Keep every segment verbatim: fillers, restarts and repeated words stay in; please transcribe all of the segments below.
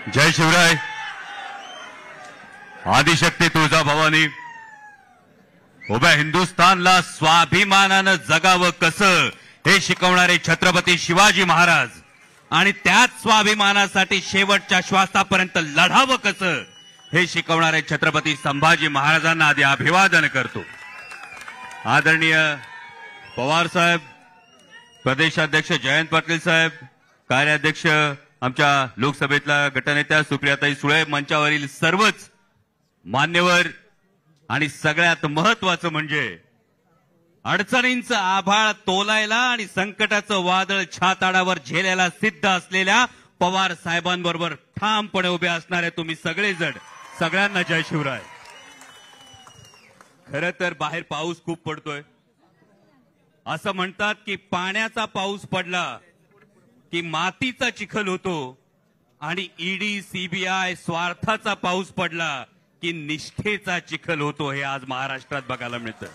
जय शिवराय. आदिशक्ती तुळजाभवानी उभ्या हिंदुस्थानला स्वाभिमानानं जगावं कसं हे शिकवणारे छत्रपती शिवाजी महाराज आणि त्याच स्वाभिमानासाठी शेवटच्या श्वासापर्यंत लढावं कसं हे शिकवणारे छत्रपती संभाजी महाराजांना आधी अभिवादन करतो. आदरणीय पवार साहेब, प्रदेशाध्यक्ष जयंत पाटील साहेब, कार्याध्यक्ष आमच्या लोकसभेतल्या गटनेत्या सुप्रियाताई सुळे, मंचावरील सर्वच मान्यवर आणि सगळ्यात महत्वाचं म्हणजे अडचणींचं आभाळ तोलायला आणि संकटाचं वादळ छाताडावर झेलायला सिद्ध असलेल्या पवार साहेबांबरोबर ठामपणे उभे असणारे तुम्ही सगळेजण, सगळ्यांना जय शिवराय. खरं तर बाहेर पाऊस खूप पडतोय. असं म्हणतात की पाण्याचा पाऊस पडला की मातीचा चिखल होतो आणि ईडी सीबीआय स्वार्थाचा पाऊस पडला की निष्ठेचा चिखल होतो. हे आज महाराष्ट्रात बघायला मिळतं.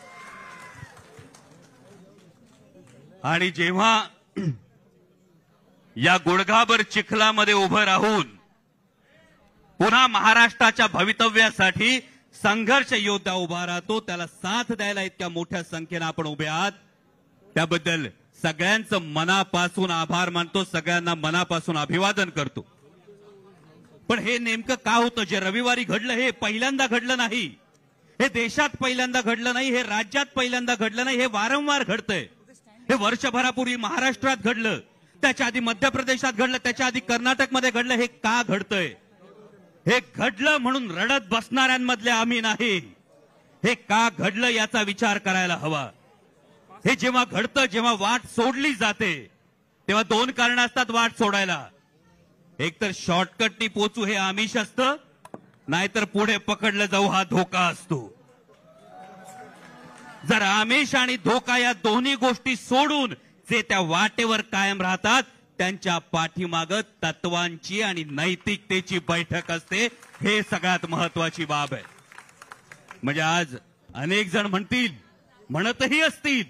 आणि जेव्हा या गुडघाभर चिखलामध्ये उभं राहून पुन्हा महाराष्ट्राच्या भवितव्यासाठी संघर्ष योद्धा उभा राहतो, त्याला साथ द्यायला इतक्या मोठ्या संख्येने आपण उभे आहात, त्याबद्दल सगळ्यांचं मनापासून आभार मानतो, सगळ्यांना मनापासून अभिवादन करतो. पण हे नेमकं का होतं? जे रविवारी घडलं हे पहिल्यांदा घडलं नाही. हे देशात पहिल्यांदा घडलं नाही, हे राज्यात पहिल्यांदा घडलं नाही, हे वारंवार घडतंय. हे वर्षभरापूर्वी महाराष्ट्रात घडलं, त्याच्या आधी मध्य प्रदेशात घडलं, त्याच्या आधी कर्नाटकमध्ये घडलं. हे का घडतंय? हे घडलं म्हणून रडत बसणाऱ्यांमधले आम्ही नाही. हे का घडलं याचा विचार करायला हवा. हे जेव्हा घडतं, जेव्हा वाट सोडली जाते, तेव्हा दोन कारण असतात वाट सोडायला. एक तर शॉर्टकटनी पोचू हे आमिष असतं, नाहीतर पुढे पकडलं जाऊ हा धोका असतो. जर आमिष आणि धोका या दोन्ही गोष्टी सोडून जे त्या वाटेवर कायम राहतात, त्यांच्या पाठीमागं तत्वांची आणि नैतिकतेची बैठक असते. हे सगळ्यात महत्वाची बाब आहे. म्हणजे आज अनेक जण म्हणतील, म्हणतही असतील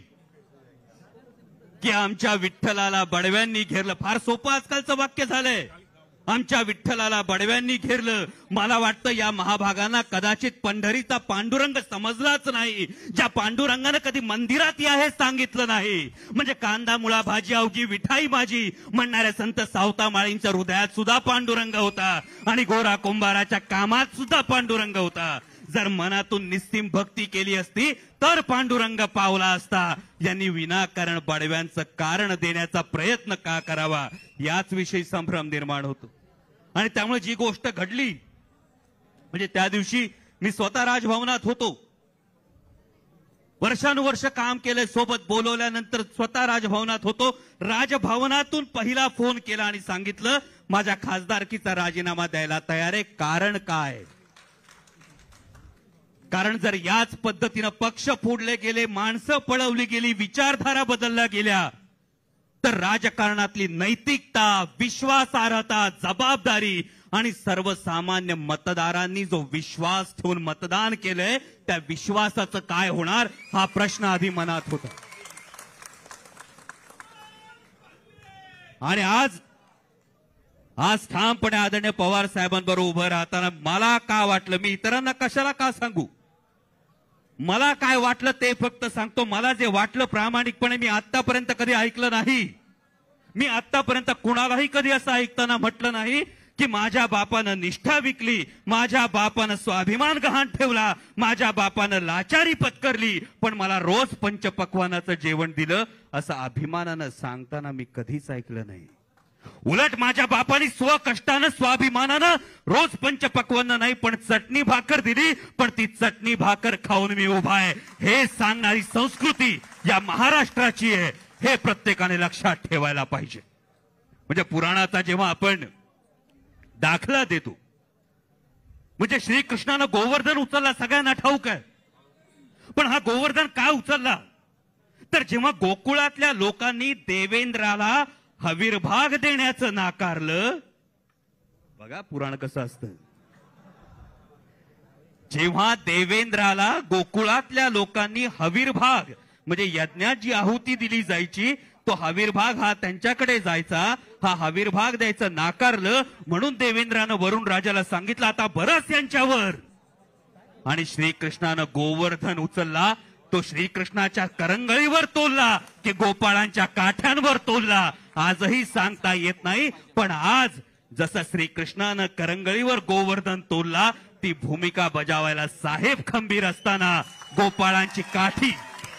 की आमच्या विठ्ठलाला बडव्यांनी घेरलं. फार सोपं आजकालचं वाक्य झालंय, आमच्या विठ्ठलाला बडव्यांनी घेरलं. मला वाटतं या महाभागांना कदाचित पंढरीचा पांडुरंग समजलाच नाही, ज्या पांडुरंगानं कधी मंदिरात या हे सांगितलं नाही. म्हणजे कांदा मुळा भाजी अवघी विठाई माझी म्हणणाऱ्या संत सावता माळींच्या हृदयात सुद्धा पांडुरंग होता आणि गोरा कुंभाराच्या कामात सुद्धा पांडुरंग होता. जर मनातून निस्सीम भक्ती केली असती तर पांडुरंग पावला असता. यांनी विनाकारण बडव्यांचं कारण देण्याचा प्रयत्न का करावा याच विषयी संभ्रम निर्माण होतो. आणि त्यामुळे जी गोष्ट घडली, म्हणजे त्या दिवशी मी स्वतः राजभवनात होतो, वर्षानुवर्ष काम केलंय, सोबत बोलवल्यानंतर स्वतः राजभवनात होतो. राजभवनातून पहिला फोन केला आणि सांगितलं माझ्या खासदारकीचा राजीनामा द्यायला तयार आहे. कारण काय? कारण जर याच पद्धतीनं पक्ष फोडले गेले, माणसं पळवली गेली, विचारधारा बदलल्या गेल्या, तर राजकारणातली नैतिकता, विश्वासार्हता, जबाबदारी आणि सर्वसामान्य मतदारांनी जो विश्वास ठेवून मतदान केलंय त्या विश्वासाचं काय होणार हा प्रश्न आधी मनात होता. आणि आज आज ठामपणे आदरणीय पवार साहेबांबरोबर उभं राहताना मला का वाटलं, मी इतरांना कशाला का सांगू, मला काय वाटलं ते फक्त सांगतो. मला जे वाटलं प्रामाणिकपणे मी आतापर्यंत कधी ऐकलं नाही. मी आतापर्यंत कुणालाही कधी असं ऐकताना म्हटलं नाही की माझ्या बापानं निष्ठा विकली, माझ्या बापानं स्वाभिमान गहाण ठेवला, माझ्या बापानं लाचारी पत्करली, पण मला रोज पंचपक्वानाचं जेवण दिलं, असं अभिमानानं सांगताना मी कधीच ऐकलं नाही. उलट माझ्या बापाने स्वकष्टानं स्वाभिमानानं रोज पंचपक्वान्न नाही पण चटणी भाकर दिली, पण ती चटणी भाकर खाऊन मी उभा आहे हे सांगणारी संस्कृती या महाराष्ट्राची आहे. हे प्रत्येकाने लक्षात ठेवायला पाहिजे. म्हणजे पुराणाचा जेव्हा आपण दाखला देतो, म्हणजे श्रीकृष्णानं गोवर्धन उचलला सगळ्यांना ठाऊक आहे, पण हा गोवर्धन का उचलला? तर जेव्हा गोकुळातल्या लोकांनी देवेंद्राला हवीरभाग देण्याचं नाकारलं, बघा पुराण कसं असतं, जेव्हा देवेंद्राला गोकुळातल्या लोकांनी हवीरभाग म्हणजे यज्ञात जी आहुती दिली जायची तो हवीरभाग हा त्यांच्याकडे जायचा, हा हवीरभाग द्यायचं नाकारलं म्हणून देवेंद्रानं वरुण राजाला सांगितलं आता बरंच यांच्यावर, आणि श्रीकृष्णानं गोवर्धन उचलला, तो श्रीकृष्णाच्या करंगळीवर तोलला की गोपाळांच्या काठ्यांवर तोलला आजही सांगता येत नाही. पण आज जसं श्रीकृष्णानं करंगळीवर गोवर्धन तोलला, ती भूमिका बजावायला साहेब खंबीर असताना गोपाळांची काठी,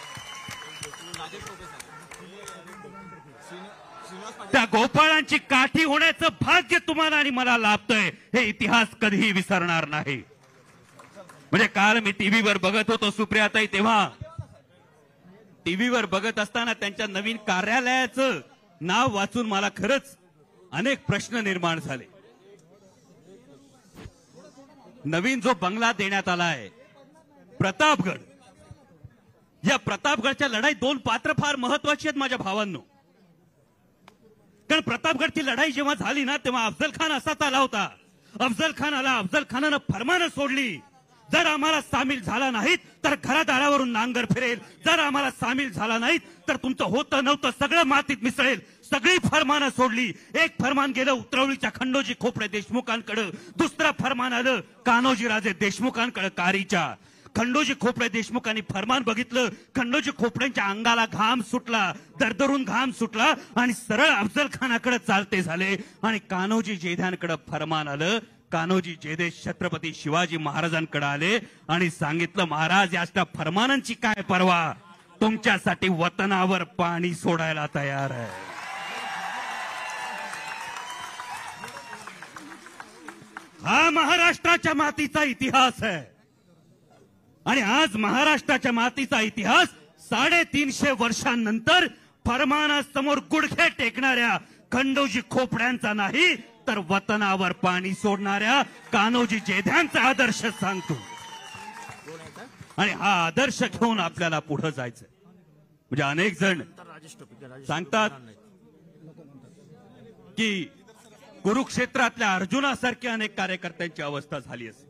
त्या गोपाळांची काठी होण्याचं भाग्य तुम्हाला आणि मला लाभतंय, हे इतिहास कधीही विसरणार नाही. म्हणजे काल मी टीव्हीवर बघत होतो सुप्रियाताई, तेव्हा टीव्हीवर बघत असताना त्यांच्या नवीन कार्यालयाचं नाव वाचून मला खरंच अनेक प्रश्न निर्माण झाले. नवीन जो बंगला देण्यात आला आहे प्रतापगड, या प्रतापगडच्या लढाई दोन पात्र फार महत्वाची आहेत माझ्या भावांनो. कारण प्रतापगडची लढाई जेव्हा झाली ना, तेव्हा अफजल खान असाच आला होता. अफजल खान आला, अफजल खानानं फरमानं सोडली, जर आम्हाला सामील झाला नाहीत तर घरादारावरून नांगर फिरेल, जर आम्हाला सामील झाला नाहीत तर तुमचं होतं नव्हतं सगळं मातीत मिसळेल. सगळी फरमानं सोडली. एक फरमान गेलं उतरवलीच्या खंडोजी खोपडे देशमुखांकडे, दुसरं फरमान आलं कान्होजी राजे देशमुखांकडे कारीच्या. खंडोजी खोपडे देशमुखांनी फरमान बघितलं, खंडोजी खोपड्यांच्या अंगाला घाम सुटला, दरदरून घाम सुटला आणि सरळ अफजल खानाकडे चालते झाले. आणि कान्होजी जेध्यांकडे फरमान आलं. कान्होजी जेधे छत्रपती शिवाजी महाराजांकडे आले आणि सांगितलं, महाराज याच्या फरमानांची काय परवा, तुमच्यासाठी वतनावर पाणी सोडायला तयार आहे. हा महाराष्ट्राच्या मातीचा इतिहास आहे. आणि आज महाराष्ट्राच्या मातीचा इतिहास साडेतीनशे वर्षांनंतर फरमानासमोर गुडघे टेकणाऱ्या खंडोजी खोपड्यांचा नाही, तर वतनावर पाणी सोडणाऱ्या कान्होजी जेध्यांचा आदर्श सांगतो. आणि हा आदर्श घेऊन आपल्याला पुढे जायचंय. म्हणजे अनेक जण सांगतात की कुरुक्षेत्रातल्या अर्जुनासारख्या अनेक कार्यकर्त्यांची अवस्था झाली असेल.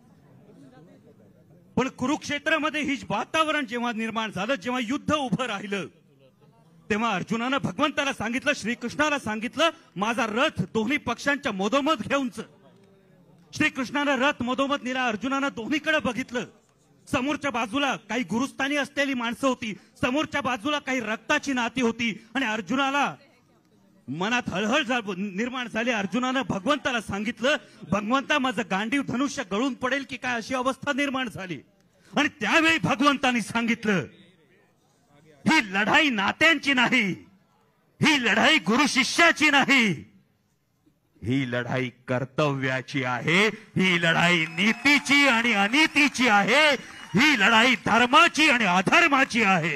पण कुरुक्षेत्रामध्ये ही वातावरण जेव्हा निर्माण झालं, जेव्हा युद्ध उभं राहिलं, तेव्हा अर्जुनानं भगवंताला सांगितलं, श्रीकृष्णाला सांगितलं, माझा रथ दोन्ही पक्षांच्या मधोमध घेऊनच. श्रीकृष्णानं रथ मधोमध नेला. अर्जुनानं दोन्हीकडे बघितलं. समोरच्या बाजूला काही गुरुस्थानी असलेली माणसं होती, समोरच्या बाजूला काही रक्ताची नाती होती. आणि अर्जुनाला मनात हळहळ निर्माण झाली. अर्जुनानं भगवंताला सांगितलं, भगवंता माझं गांडीव धनुष्य गळून पडेल की काय, अशी अवस्था निर्माण झाली. आणि त्यावेळी भगवंतानी सांगितलं, ही लढाई नात्यांची नाही, ही लढाई गुरु शिष्याची नाही, ही लढाई कर्तव्याची आहे, ही लढाई नीतीची आणि अनीतीची आहे, ही लढाई धर्माची आणि अधर्माची आहे.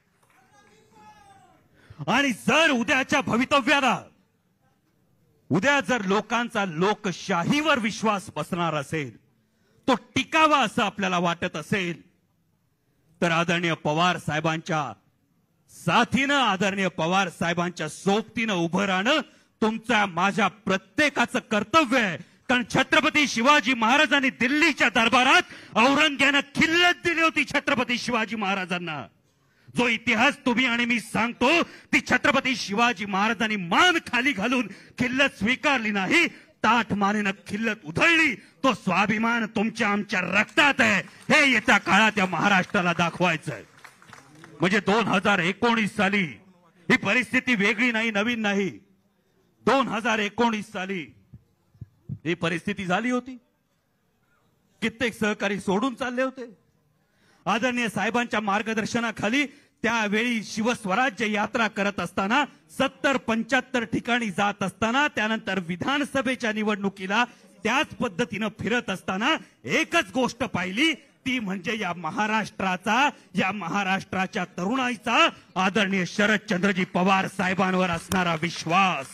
आणि जर उद्याच्या भवितव्याला, उद्या जर लोकांचा लोकशाहीवर विश्वास बसणार असेल, तो टिकावा असं आपल्याला वाटत असेल, तर आदरणीय पवार साहेबांच्या साथीनं, आदरणीय पवार साहेबांच्या सोबतीनं उभं राहणं तुमच्या माझ्या प्रत्येकाचं कर्तव्य आहे. कारण छत्रपती शिवाजी महाराजांनी दिल्लीच्या दरबारात औरंगजेबानं खिल्लत दिली होती छत्रपती शिवाजी महाराजांना. जो इतिहास तुम्ही आणि मी सांगतो, ती छत्रपती शिवाजी महाराजांनी मान खाली घालून खिल्लत स्वीकारली नाही, ताठ मानेनं खिल्लत उधळली. तो स्वाभिमान तुमच्या आमच्या रक्तात आहे, हे येत्या काळात या महाराष्ट्राला दाखवायचं आहे. म्हणजे दोन हजार एकोणीस साली ही परिस्थिती वेगळी नाही, नवीन नाही. दोन हजार एकोणीस साली ही परिस्थिती झाली होती. कित्येक सहकारी सोडून चालले होते. आदरणीय साहेबांच्या मार्गदर्शनाखाली त्यावेळी शिवस्वराज्य यात्रा करत असताना, सत्तर पंच्याहत्तर ठिकाणी जात असताना, त्यानंतर विधानसभेच्या निवडणुकीला त्याच पद्धतीनं फिरत असताना एकच गोष्ट पाहिली, ती म्हणजे या महाराष्ट्राचा, या महाराष्ट्राच्या तरुणाईचा आदरणीय शरदचंद्रजी पवार साहेबांवर असणारा विश्वास.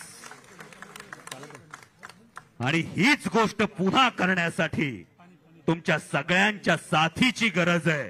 आणि हीच गोष्ट पुन्हा करण्यासाठी तुमच्या सगळ्यांच्या साथीची गरज आहे.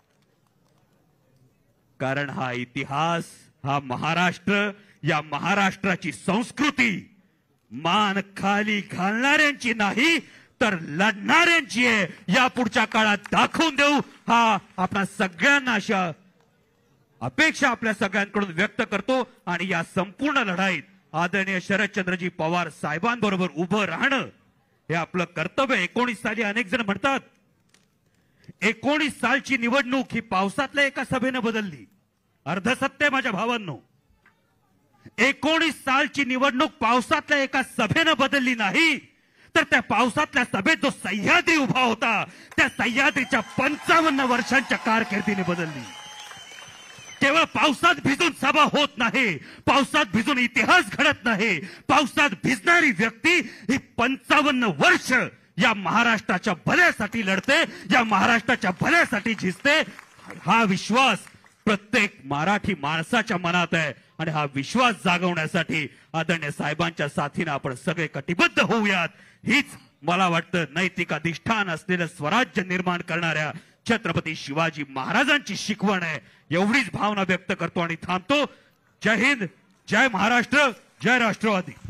कारण हा इतिहास, हा महाराष्ट्र, या महाराष्ट्राची संस्कृती मान खाली घालणाऱ्यांची नाही, तर लढणाऱ्यांची आहे. या पुढच्या काळात दाखवून देऊ. हा आपणा सगळ्यांना अशा अपेक्षा आपल्या सगळ्यांकडून व्यक्त करतो आणि या संपूर्ण लढाईत आदरणीय शरदचंद्रजी पवार साहेबांबरोबर उभं राहणं हे आपलं कर्तव्य. एकोणीस साली अनेक जण म्हणतात एकोणीस सालची निवडणूक ही पावसातल्या एका सभेनं बदलली. अर्धसत्य माझ्या भावांनो, एकोणीस सालची निवडणूक पावसातल्या एका सभेनं बदलली नाही, तर त्या पावसातल्या सभेत जो सह्याद्री उभा होता त्या सह्याद्रीच्या पंचावन्न वर्षांच्या कारकिर्दीने बदलली. केवळ पावसात भिजून सभा होत नाही, पावसात भिजून इतिहास घडत नाही. पावसात भिजणारी व्यक्ती ही पंचावन्न वर्ष या महाराष्ट्राच्या भल्यासाठी लढते, या महाराष्ट्राच्या भल्यासाठी झिजते. हा विश्वास प्रत्येक मराठी माणसाच्या मनात आहे आणि हा विश्वास जागवण्यासाठी आदरणीय साहेबांच्या साथीने आपण सगळे कटिबद्ध होऊयात. हीच मला वाटतं नैतिक अधिष्ठान असलेलं स्वराज्य निर्माण करणाऱ्या छत्रपती शिवाजी महाराजांची शिकवण आहे. एवढीच भावना व्यक्त करतो आणि थांबतो. जय हिंद, जय महाराष्ट्र, जय राष्ट्रवादी.